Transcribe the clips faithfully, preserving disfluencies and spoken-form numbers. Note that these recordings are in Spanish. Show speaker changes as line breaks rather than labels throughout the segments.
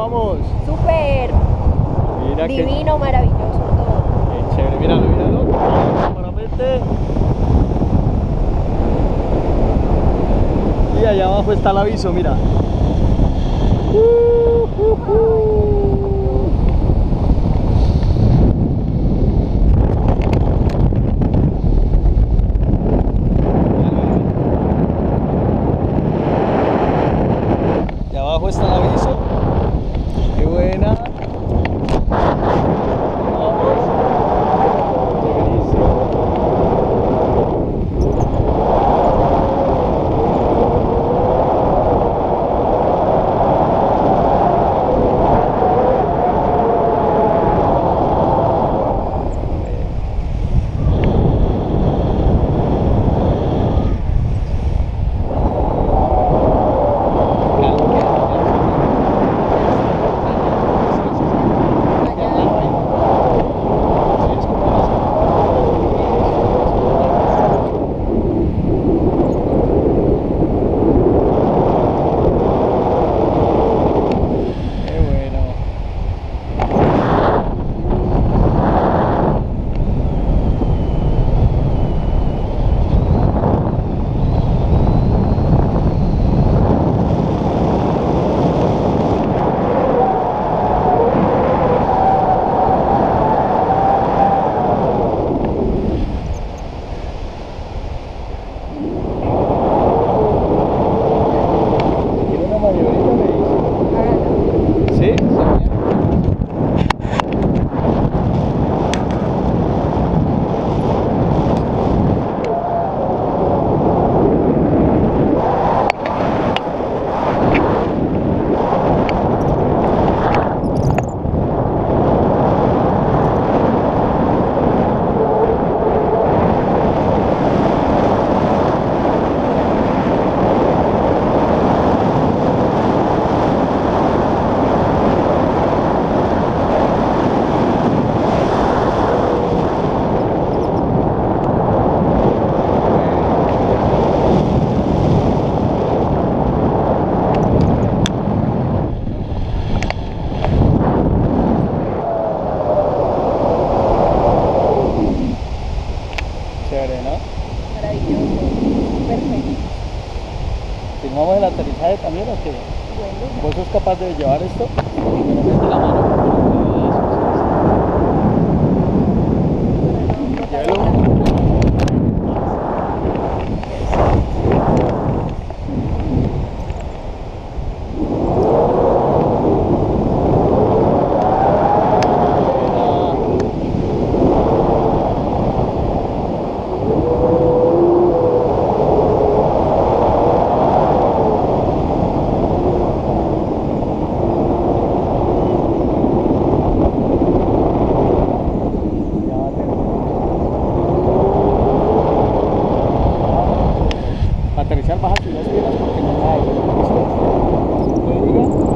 vamos?
Súper
Mira
divino,
que...
maravilloso todo.
Qué chévere, míralo, míralo. Cámaramente. Y allá abajo está el aviso, mira. Uh, uh, uh. Y abajo está el aviso. Qué buena. Vamos. Chéverísimo. Chévere, ¿no?
Maravilloso, perfecto.
¿Filmamos el aterrizaje también o qué?
Bueno,
¿Vos sos capaz de llevar esto? Mete la mano. Llévelo. Aterrizar, baja tus las piernas porque no cae. ¿Listo? ¿Te diga?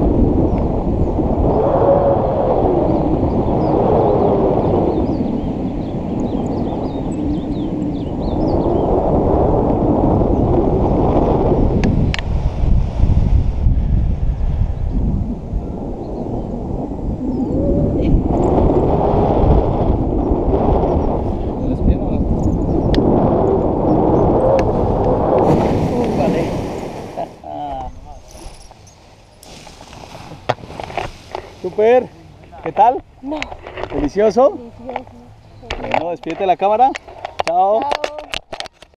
¿Te das pie o no? Super, ¿qué tal?
no,
¿Delicioso?
delicioso.
Bueno, despídete de la cámara. Chao.
Chao.